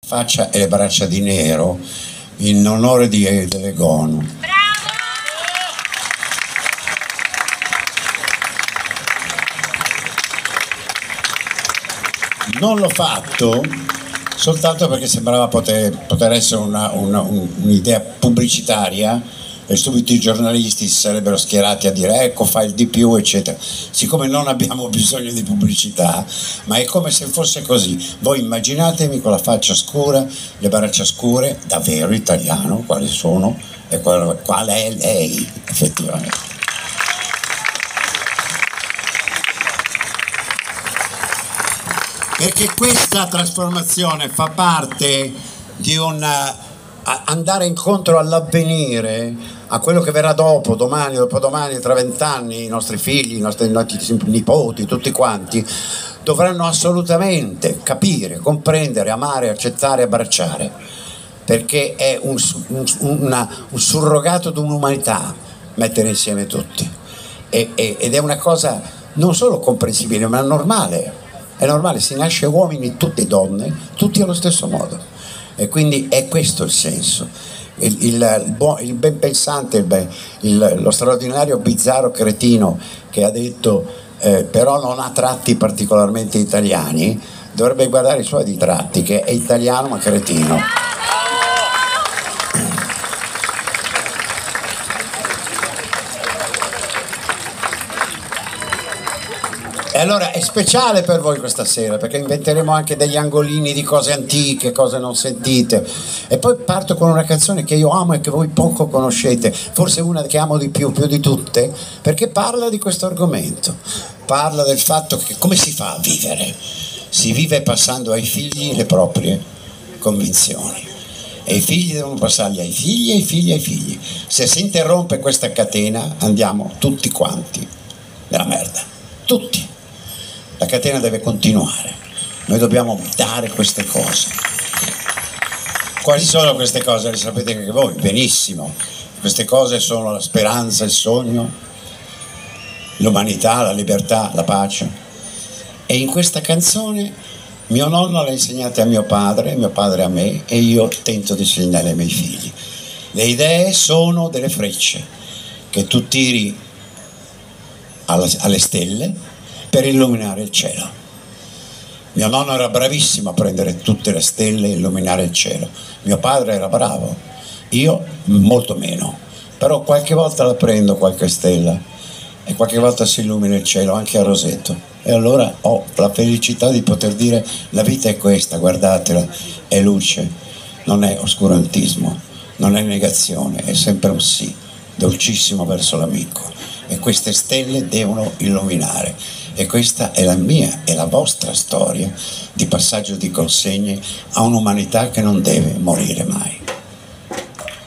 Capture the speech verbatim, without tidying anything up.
Faccia e le braccia di nero in onore di Egon. Non l'ho fatto soltanto perché sembrava poter, poter essere una, una, un'idea pubblicitaria e subito i giornalisti si sarebbero schierati a dire ecco fai il di più eccetera. Siccome non abbiamo bisogno di pubblicità, ma è come se fosse così. Voi immaginatemi con la faccia scura, le braccia scure, davvero italiano, quali sono e qual, qual è lei effettivamente. Perché questa trasformazione fa parte di un andare incontro all'avvenire, a quello che verrà dopo, domani, dopodomani, tra vent'anni, i nostri figli, i nostri nipoti, tutti quanti, dovranno assolutamente capire, comprendere, amare, accettare, abbracciare, perché è un, un, una, un surrogato di un'umanità mettere insieme tutti, e, e, ed è una cosa non solo comprensibile, ma normale. È normale, si nasce uomini, tutte donne, tutti allo stesso modo, e quindi è questo il senso. Il, il, il, buon, il ben pensante, il ben, il, lo straordinario bizzarro cretino che ha detto eh, però non ha tratti particolarmente italiani, dovrebbe guardare i suoi di tratti, che è italiano ma cretino. E allora è speciale per voi questa sera, perché inventeremo anche degli angolini di cose antiche, cose non sentite, e poi parto con una canzone che io amo e che voi poco conoscete, forse una che amo di più, più di tutte, perché parla di questo argomento, parla del fatto che come si fa a vivere? Si vive passando ai figli le proprie convinzioni, e i figli devono passarli ai figli, ai figli, ai figli. Se si interrompe questa catena andiamo tutti quanti nella merda, tutti. La catena deve continuare, noi dobbiamo dare queste cose. Quali sono queste cose? Le sapete anche voi benissimo. Queste cose sono la speranza, il sogno, l'umanità, la libertà, la pace. E in questa canzone mio nonno l'ha insegnata a mio padre, mio padre a me, e io tento di insegnare ai miei figli. Le idee sono delle frecce che tu tiri alle stelle per illuminare il cielo. Mio nonno era bravissimo a prendere tutte le stelle e illuminare il cielo. Mio padre era bravo, io molto meno, però qualche volta la prendo qualche stella e qualche volta si illumina il cielo anche a Roseto, e allora ho la felicità di poter dire la vita è questa, guardatela, è luce, non è oscurantismo, non è negazione, è sempre un sì dolcissimo verso l'amico, e queste stelle devono illuminare. E questa è la mia e la vostra storia di passaggio di consegne a un'umanità che non deve morire mai.